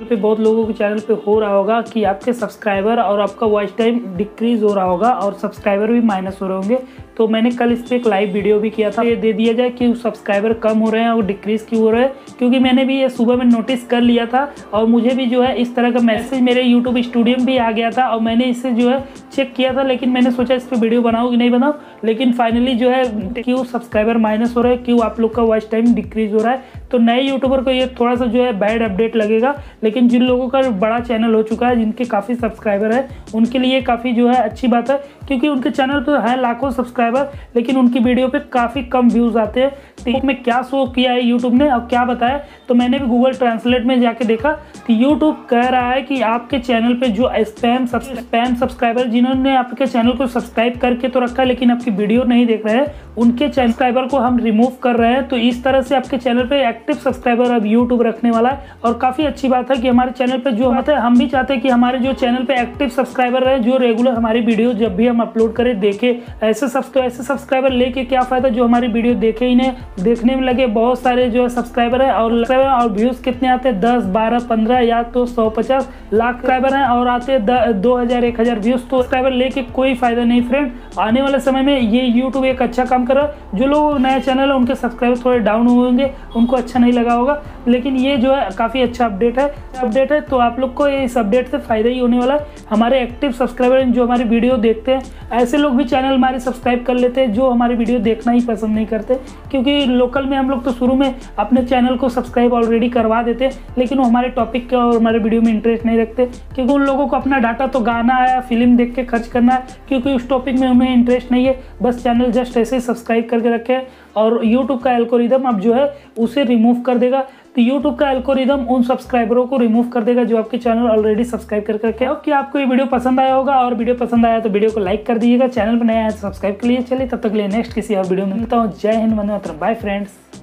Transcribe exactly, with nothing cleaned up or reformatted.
पे बहुत लोगों के चैनल पे हो रहा होगा कि आपके सब्सक्राइबर और आपका वॉच टाइम डिक्रीज़ हो रहा होगा और सब्सक्राइबर भी माइनस हो रहे होंगे। तो मैंने कल इस पर एक लाइव वीडियो भी किया था, ये दे दिया जाए कि सब्सक्राइबर कम हो रहे हैं और डिक्रीज़ क्यों हो रहे हैं, क्योंकि मैंने भी ये सुबह में नोटिस कर लिया था और मुझे भी जो है इस तरह का मैसेज मेरे यूट्यूब स्टूडियो में भी आ गया था और मैंने इसे जो है चेक किया था। लेकिन मैंने सोचा इस पर वीडियो बनाऊँ कि नहीं बनाऊँ, लेकिन फाइनली जो है क्यों सब्सक्राइबर माइनस हो रहा है, क्यों आप लोग का वॉच टाइम डिक्रीज़ हो रहा है। तो नए यूट्यूबर को ये थोड़ा सा जो है बैड अपडेट लगेगा, लेकिन जिन लोगों का बड़ा चैनल हो चुका है, जिनके काफ़ी सब्सक्राइबर है, उनके लिए काफ़ी जो है अच्छी बात है, क्योंकि उनके चैनल पर है लाखों सब्सक्राइबर लेकिन उनकी वीडियो पे काफ़ी कम व्यूज़ आते हैं। तो में क्या शो किया है यूट्यूब ने और क्या बताया, तो मैंने भी गूगल ट्रांसलेट में जाके देखा तो यूट्यूब कह रहा है कि आपके चैनल पे जो स्पैम स्पैम सब्सक्राइबर जिन्होंने आपके चैनल को सब्सक्राइब करके तो रखा है लेकिन आपकी वीडियो नहीं देख रहे हैं, उनके सब्सक्राइबर को हम रिमूव कर रहे हैं। तो इस तरह से आपके चैनल पे एक्टिव सब्सक्राइबर अब यूट्यूब रखने वाला है और काफ़ी अच्छी बात है कि हमारे चैनल पे जो होता है, हम भी चाहते हैं कि हमारे जो चैनल पे एक्टिव सब्सक्राइबर रहे, जो रेगुलर हमारी वीडियो जब भी हम अपलोड करें देखे। ऐसे सब ऐसे सब्सक्राइबर लेके क्या फ़ायदा जो हमारी वीडियो देखे ही नहीं, देखने में लगे। बहुत सारे जो है सब्सक्राइबर है और और व्यूज़ कितने आते हैं, दस बारह पंद्रह या तो सौ पचास लाख सब्सक्राइबर हैं और आते हैं दो हज़ार एक हज़ार व्यूज़। तो सब्सक्राइबर लेके कोई फ़ायदा नहीं फ्रेंड। आने वाले समय में ये यूट्यूब एक अच्छा काम कर रहा है। जो लोग नया चैनल है उनके सब्सक्राइबर थोड़े डाउन होंगे, उनको अच्छा नहीं लगा होगा, लेकिन ये जो है काफ़ी अच्छा अपडेट है अपडेट है तो आप लोग को इस अपडेट से फ़ायदा ही होने वाला है। हमारे एक्टिव सब्सक्राइबर जो हमारी वीडियो देखते हैं, ऐसे लोग भी चैनल हमारे सब्सक्राइब कर लेते हैं जो हमारी वीडियो देखना ही पसंद नहीं करते, क्योंकि लोकल में हम लोग तो शुरू में अपने चैनल को सब्सक्राइब ऑलरेडी करवा देते हैं, लेकिन वो हमारे टॉपिक का और हमारे वीडियो में इंटरेस्ट नहीं रखते, क्योंकि उन लोगों को अपना डाटा तो गाना है, फिल्म देख के खर्च करना है, क्योंकि उस टॉपिक में उन्हें इंटरेस्ट नहीं है। बस चैनल जस्ट ऐसे ही सब्सक्राइब करके रखे और यूट्यूब का एल्गोरिदम अब जो है उसे रिमूव कर देगा। तो यूट्यूब का एल्गोरिदम उन सब्सक्राइबरों को रिमूव कर देगा जो आपके चैनल ऑलरेडी सब्सक्राइब करके रखे हो। कि आपको ये वीडियो पसंद आया होगा और वीडियो पसंद आया तो वीडियो को लाइक कर दीजिएगा, चैनल पर नया है तो सब्सक्राइब कर लीजिए। चलिए तब तक के लिए नेक्स्ट किसी और वीडियो में मिलता हूँ। जय हिंद, वंदे मातरम, बाय फ्रेंड्स।